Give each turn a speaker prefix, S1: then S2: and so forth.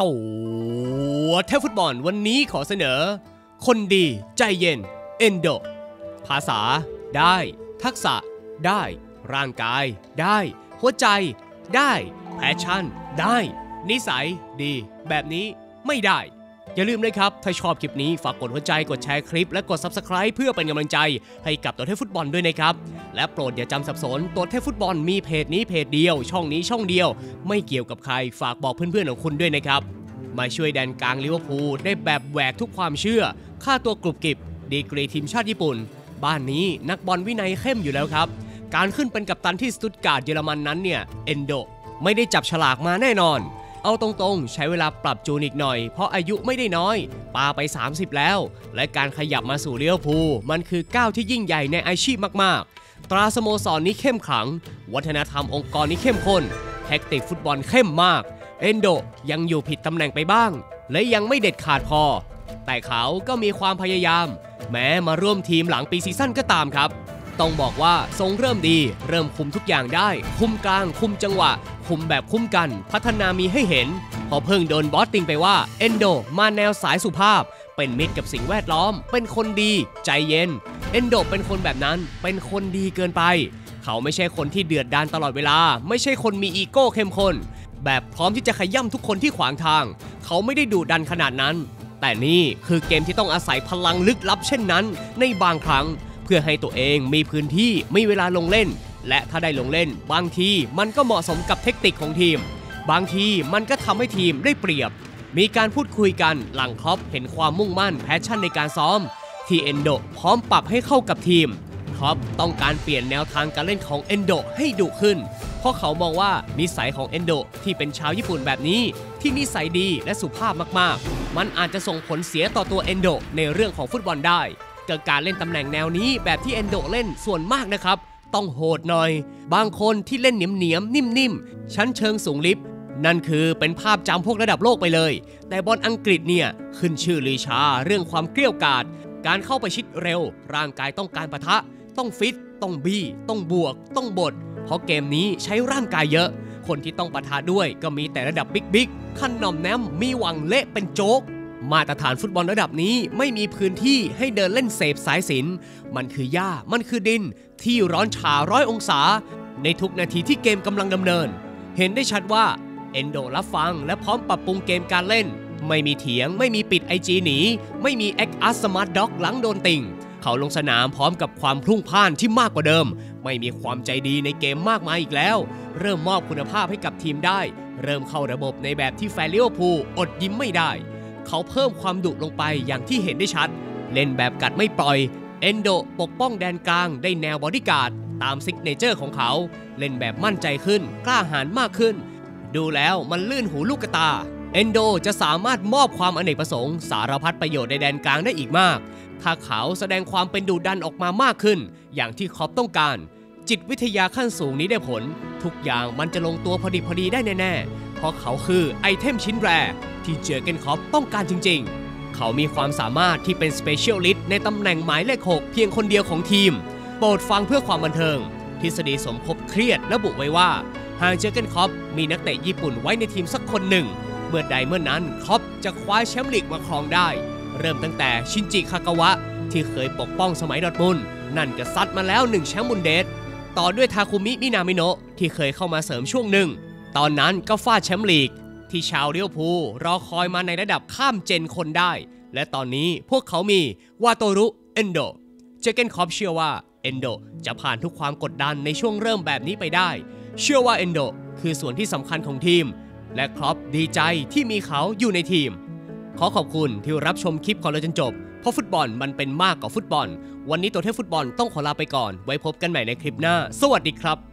S1: ตัวเทพฟุตบอลวันนี้ขอเสนอคนดีใจเย็นเอนโดภาษาได้ทักษะได้ร่างกายได้หัวใจได้แพชชั่นได้นิสัยดีแบบนี้ไม่ได้อย่าลืมนะครับถ้าชอบคลิปนี้ฝากกดหัวใจกดแชร์คลิปและกด Subscribe เพื่อเป็นกำลังใจให้กับตัวเทพฟุตบอลด้วยนะครับและโปรดอย่าจำสับสนตัวเทพฟุตบอลมีเพจนี้เพจเดียวช่องนี้ช่องเดียวไม่เกี่ยวกับใครฝากบอกเพื่อนๆของคุณด้วยนะครับมาช่วยแดนกลางลิเวอร์พูลได้แบบแหวกทุกความเชื่อค่าตัวกรุบกริบดีกรีทีมชาติญี่ปุ่นบ้านนี้นักบอลวินัยเข้มอยู่แล้วครับการขึ้นเป็นกัปตันที่สตุตการ์ดเยอรมันนั้นเนี่ยเอนโดไม่ได้จับฉลากมาแน่นอนเอาตรงๆใช้เวลาปรับจูนอีกหน่อยเพราะอายุไม่ได้น้อยปาไป30แล้วและการขยับมาสู่ลิเวอร์พูลมันคือก้าวที่ยิ่งใหญ่ในอาชีพมากๆตราสโมสรนี้เข้มขลังวัฒนธรรมองค์กรนี้เข้มข้นแท็กติกฟุตบอลเข้มมากเอนโดยังอยู่ผิดตำแหน่งไปบ้างและยังไม่เด็ดขาดพอแต่เขาก็มีความพยายามแม้มาร่วมทีมหลังปีซีซั่นก็ตามครับต้องบอกว่าทรงเริ่มดีเริ่มคุมทุกอย่างได้คุมกลางคุมจังหวะคุมแบบคุ้มกันพัฒนามีให้เห็นพอเพิ่งโดนบอสติงไปว่าเอนโดมาแนวสายสุภาพเป็นมิตรกับสิ่งแวดล้อมเป็นคนดีใจเย็นเอนโดเป็นคนแบบนั้นเป็นคนดีเกินไปเขาไม่ใช่คนที่เดือดดาลตลอดเวลาไม่ใช่คนมีอีโก้เข้มข้นแบบพร้อมที่จะขย่ำทุกคนที่ขวางทางเขาไม่ได้ดุดันขนาดนั้นแต่นี่คือเกมที่ต้องอาศัยพลังลึกลับเช่นนั้นในบางครั้งเพื่อให้ตัวเองมีพื้นที่มีเวลาลงเล่นและถ้าได้ลงเล่นบางทีมันก็เหมาะสมกับเทคนิคของทีมบางทีมันก็ทำให้ทีมได้เปรียบมีการพูดคุยกันหลังคล็อปเห็นความมุ่งมั่นแพชชั่นในการซ้อมที่เอนโดพร้อมปรับให้เข้ากับทีมคล็อปต้องการเปลี่ยนแนวทางการเล่นของเอนโดให้ดุขึ้นเพราะเขามองว่านิสัยของเอนโดที่เป็นชาวญี่ปุ่นแบบนี้ที่นิสัยดีและสุภาพมากๆมันอาจจะส่งผลเสียต่อตัวเอนโดในเรื่องของฟุตบอลได้เกิดการเล่นตำแหน่งแนวนี้แบบที่เอนโดเล่นส่วนมากนะครับต้องโหดหน่อยบางคนที่เล่นเหนียมๆนิ่มๆชั้นเชิงสูงลิฟนั่นคือเป็นภาพจำพวกระดับโลกไปเลยแต่บอลอังกฤษเนี่ยขึ้นชื่อลือชาเรื่องความเกรี้ยวกราดการเข้าไปชิดเร็วร่างกายต้องการปะทะต้องฟิตต้องบี้ต้องบวกต้องบดเพราะเกมนี้ใช้ร่างกายเยอะคนที่ต้องปะทะด้วยก็มีแต่ระดับบิ๊กขั้นหน่อมแนมมีหวังเละเป็นโจ๊กมาตรฐานฟุตบอลระดับนี้ไม่มีพื้นที่ให้เดินเล่นเสพสายสิญจน์มันคือหญ้ามันคือดินที่ร้อนฉา100 องศาในทุกนาทีที่เกมกำลังดำเนินเห็นได้ชัดว่าเอนโดรับฟังและพร้อมปรับปรุงเกมการเล่นไม่มีเถียงไม่มีปิด IG หนีไม่มีแอคอัสสมาร์ทด็อกหลังโดนติ่งเขาลงสนามพร้อมกับความพลุ่งพล่านที่มากกว่าเดิมไม่มีความใจดีในเกมมากมายอีกแล้วเริ่มมอบคุณภาพให้กับทีมได้เริ่มเข้าระบบในแบบที่แฟนลิเวอร์พูลอดยิ้มไม่ได้เขาเพิ่มความดุลงไปอย่างที่เห็นได้ชัดเล่นแบบกัดไม่ปล่อยเอนโดปกป้องแดนกลางได้แนวบอดี้การ์ดตามซิกเนเจอร์ของเขาเล่นแบบมั่นใจขึ้นกล้าหาญมากขึ้นดูแล้วมันลื่นหูลูกกระตาเอนโดจะสามารถมอบความอเนกประสงค์สารพัดประโยชน์ในแดนกลางได้อีกมากถ้าเขาแสดงความเป็นดุดันออกมามากขึ้นอย่างที่คล็อปต้องการจิตวิทยาขั้นสูงนี้ได้ผลทุกอย่างมันจะลงตัวพอดีได้แน่ๆเพราะเขาคือไอเทมชิ้นแรที่เจอร์เกนคล็อปต้องการจริงๆเขามีความสามารถที่เป็นสเปเชียลิสต์ในตำแหน่งหมายเลข 6เพียงคนเดียวของทีมโปรดฟังเพื่อความบันเทิงทฤษฎีสมคบเครียดระบุไว้ว่าหากเจอร์เกนคล็อปมีนักเตะญี่ปุ่นไว้ในทีมสักคนหนึ่งเมื่อใดเมื่อนั้นคล็อปจะคว้าแชมป์ลีกมาครองได้เริ่มตั้งแต่ชินจิคากาวะที่เคยปกป้องสมัยดอร์ทมุนด์นั่นก็ซัดมาแล้ว1แชมป์บุนเดสต่อด้วยทาคุมิมินามิโนะที่เคยเข้ามาเสริมช่วงหนึ่งตอนนั้นก็ฟาดแชมป์ลีกที่ชาวลิเวอร์พูลรอคอยมาในระดับข้ามเจนคนได้และตอนนี้พวกเขามีวาโตรุเอนโดเจอร์เกนคล็อปเชื่อว่าเอนโดจะผ่านทุกความกดดันในช่วงเริ่มแบบนี้ไปได้เชื่อว่าเอนโดคือส่วนที่สำคัญของทีมและคล็อปดีใจที่มีเขาอยู่ในทีมขอขอบคุณที่รับชมคลิปของเราจนจบเพราะฟุตบอลมันเป็นมากกว่าฟุตบอลวันนี้ตัวเทพฟุตบอลต้องขอลาไปก่อนไว้พบกันใหม่ในคลิปหน้าสวัสดีครับ